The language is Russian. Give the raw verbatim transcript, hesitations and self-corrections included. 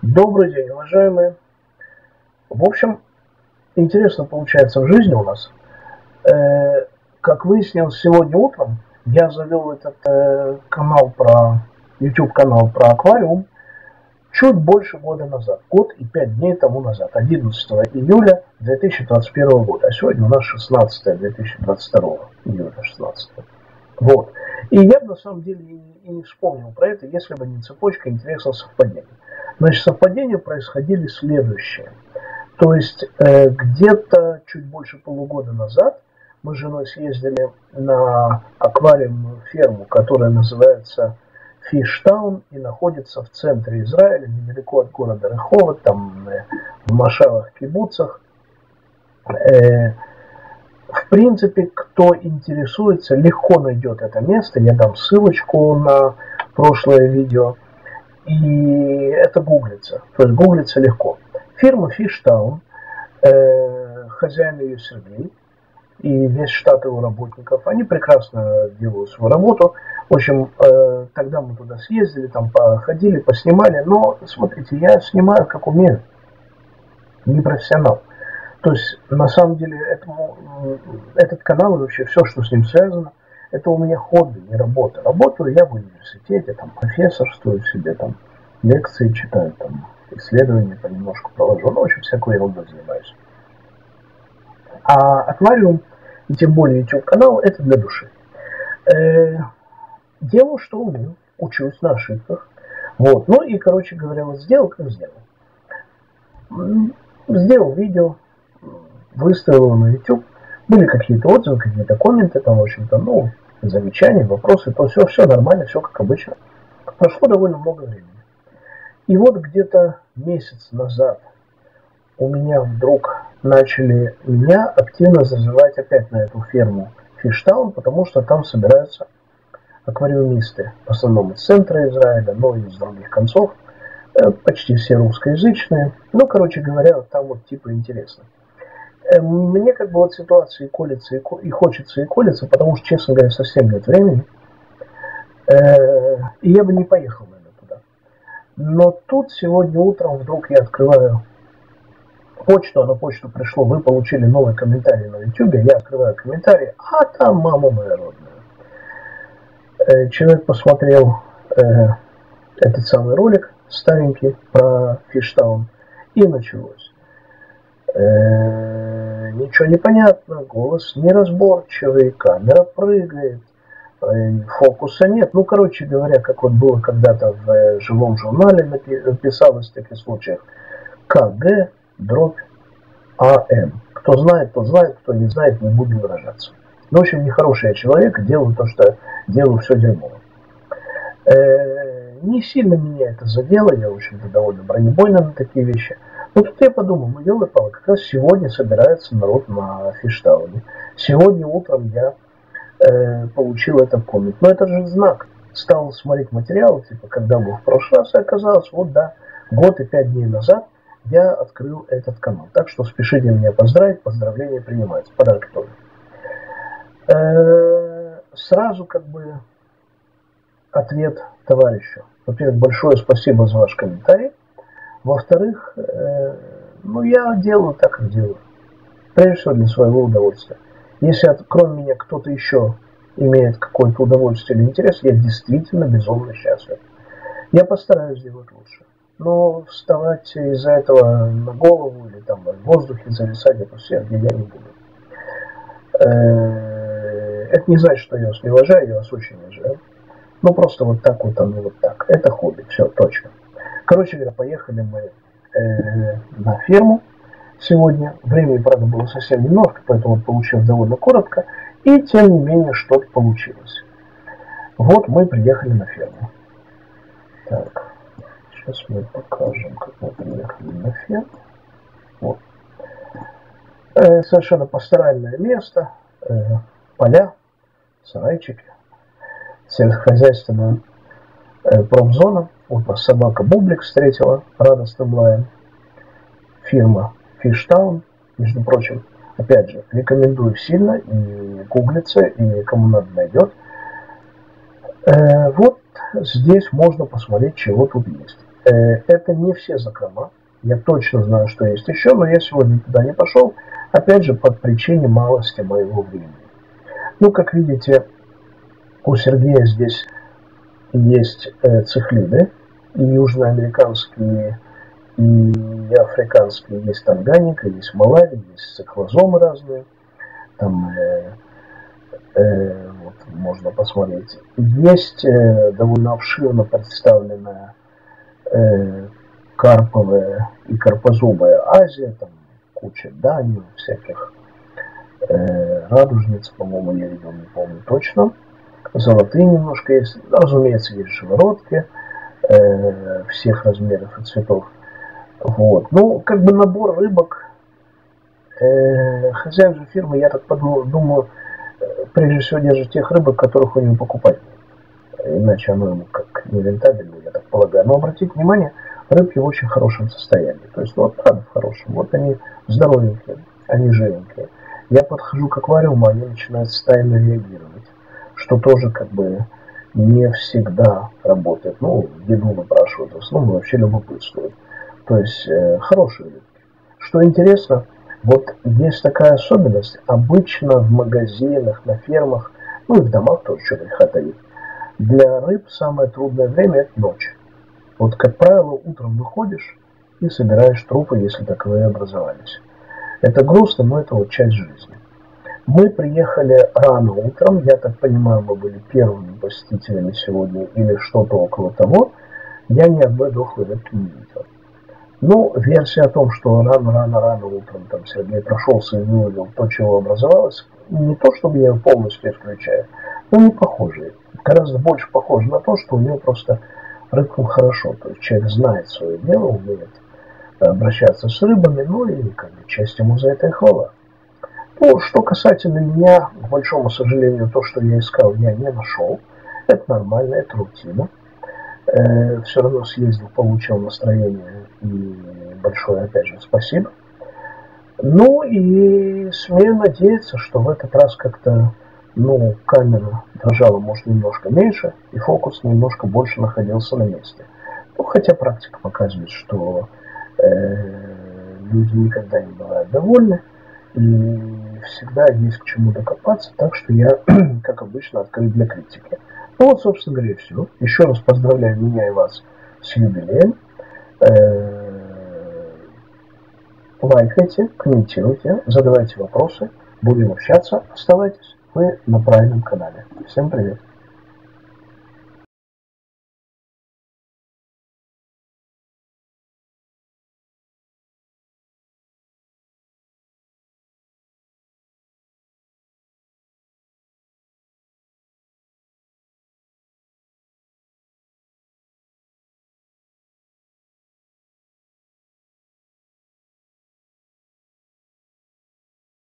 Добрый день, уважаемые. В общем, интересно получается в жизни у нас. Э, как выяснилось сегодня утром, я завел этот э, канал про YouTube канал про аквариум чуть больше года назад, год и пять дней тому назад, одиннадцатого июля две тысячи двадцать первого года. А сегодня у нас шестнадцатое две тысячи двадцать второго июля шестнадцатого. Вот. И я бы на самом деле и не вспомнил про это, если бы не цепочка интересных совпадений. Значит, совпадения происходили следующие. То есть э, где-то чуть больше полугода назад мы с женой съездили на аквариумную ферму, которая называется Фиштаун и находится в центре Израиля, недалеко от города Реховот, там э, в Машавах, кибуцах. Э, в принципе, кто интересуется, легко найдет это место. Я дам ссылочку на прошлое видео. И это гуглится. То есть гуглится легко. Фирма Фиштаун, э, хозяин ее Сергей и весь штат его работников, они прекрасно делают свою работу. В общем, э, тогда мы туда съездили, там походили, поснимали. Но, смотрите, я снимаю как умею. Не профессионал. То есть, на самом деле, этому, этот канал и вообще все, что с ним связано, это у меня хобби, не работа. Работаю я в университете, там профессорствую себе, там лекции читаю, там исследования понемножку провожу, ну, в общем, всякую ерунду занимаюсь. А аквариум, и тем более YouTube канал, это для души. Э, делаю, что умею, учусь на ошибках. Вот, ну и, короче говоря, вот сделал, как сделал. Сделал видео, выставил его на YouTube. Были какие-то отзывы, какие-то комменты, там, в общем-то, ну, замечания, вопросы, то все, все нормально, все как обычно. Прошло довольно много времени. И вот где-то месяц назад у меня вдруг начали меня активно зазывать опять на эту ферму Фиштаун, потому что там собираются аквариумисты, в основном из центра Израиля, но и из других концов, почти все русскоязычные. Ну, короче говоря, там вот типа интересно. Мне как бы вот ситуация и колется, и хочется, и колется, потому что, честно говоря, совсем нет времени. И я бы не поехал, наверное, туда. Но тут сегодня утром вдруг я открываю почту, а на почту пришло, вы получили новый комментарий на YouTube, я открываю комментарий, а там мама моя родная. Человек посмотрел этот самый ролик старенький про Фиштаун, и началось. Э, ничего не понятно, голос неразборчивый, камера прыгает, э, фокуса нет. Ну, короче говоря, как вот было когда-то в э, живом журнале написалось в таких случаях, КГ дробь АМ. Кто знает, тот знает, кто не знает, не будем выражаться. Ну, в общем, нехороший я человек, делаю то, что делаю все дерьмово. Э, не сильно меня это задело, я, в общем-то, довольно бронебойно на такие вещи. Но тут я подумал, ну, елы-палы, как раз сегодня собирается народ на Фиштауне. Сегодня утром я э, получил этот коммент. Но это же знак. Стал смотреть материал, типа, когда был в прошлый раз, и оказалось, вот да, год и пять дней назад я открыл этот канал. Так что спешите меня поздравить, поздравления принимаются, подарки тоже. Э, сразу как бы ответ товарищу. Во-первых, большое спасибо за ваш комментарий. Во-вторых, э, ну я делаю так, как делаю. Прежде всего для своего удовольствия. Если от, кроме меня кто-то еще имеет какое-то удовольствие или интерес, я действительно безумно счастлив. Я постараюсь сделать лучше. Но вставать из-за этого на голову или там в воздухе зависать, это все, я не буду. Э, это не значит, что я вас не уважаю, я вас очень уважаю. Ну просто вот так вот, ну вот так. Это хобби, все, точка. Короче говоря, поехали мы э, на ферму сегодня. Времени, правда, было совсем немножко, поэтому получилось довольно коротко. И, тем не менее, что-то получилось. Вот мы приехали на ферму. Так, сейчас мы покажем, как мы приехали на ферму. Вот. Э, совершенно пасторальное место. Э, поля, сарайчики, сельскохозяйственная э, промзона. Вот нас собака Бублик встретила радостным лаем. Фирма Фиштаун, между прочим, опять же, рекомендую сильно, и гуглится, и кому надо найдет. Э, вот здесь можно посмотреть, чего тут есть. Это не все закрома. Я точно знаю, что есть еще, но я сегодня туда не пошел. Опять же, под причиной малости моего времени. Ну, как видите, у Сергея здесь есть цихлиды, и южноамериканские, и африканские. Есть танганика, есть малави, есть циклозомы разные. Там э, э, вот, можно посмотреть. Есть э, довольно обширно представленная э, карповая и карпозубая Азия, там куча данью, всяких э, радужниц, по-моему, я видел, не помню точно. Золотые немножко есть. Разумеется, есть живородки э, всех размеров и цветов. Вот. Ну, как бы набор рыбок. Э, хозяин же фирмы, я так подумал, думаю, прежде всего держит тех рыбок, которых у него покупать нет. Иначе оно ему как нерентабельно, я так полагаю. Но обратите внимание, рыбки в очень хорошем состоянии. То есть, вот правда в хорошем. Вот они здоровенькие, они живенькие. Я подхожу к аквариуму, они начинают стайно реагировать. Что тоже как бы не всегда работает. Ну, еду выпрашивают, в основном вообще любопытствуют. То есть, э, хорошие рыбки. Что интересно, вот есть такая особенность. Обычно в магазинах, на фермах, ну и в домах тоже, что греха таить, для рыб самое трудное время – это ночь. Вот, как правило, утром выходишь и собираешь трупы, если таковые образовались. Это грустно, но это вот часть жизни. Мы приехали рано утром, я так понимаю, мы были первыми посетителями сегодня или что-то около того. Я ни одной дохлой рыбки не видел. Ну, версия о том, что рано-рано-рано утром там Сергей прошелся и вывалил то, чего образовалось, не то, чтобы я ее полностью исключаю, но не похоже. Гораздо больше похоже на то, что у него просто рыбкам хорошо. То есть человек знает свое дело, умеет обращаться с рыбами, ну и как бы часть ему за это и хвала. Ну, что касательно меня, к большому сожалению, то, что я искал, я не нашел. Это нормально, это рутина. Э, все равно съездил, получил настроение и большое, опять же, спасибо. Ну и смею надеяться, что в этот раз как-то, ну, камера дрожала, может, немножко меньше, и фокус немножко больше находился на месте. Ну, хотя практика показывает, что э, люди никогда не бывают довольны, и всегда есть к чему докопаться, так что я, как обычно, открыт для критики. Ну вот, собственно говоря, и все. Еще раз поздравляю меня и вас с юбилеем. Лайкайте, комментируйте, задавайте вопросы, будем общаться. Оставайтесь, вы на правильном канале. Всем привет.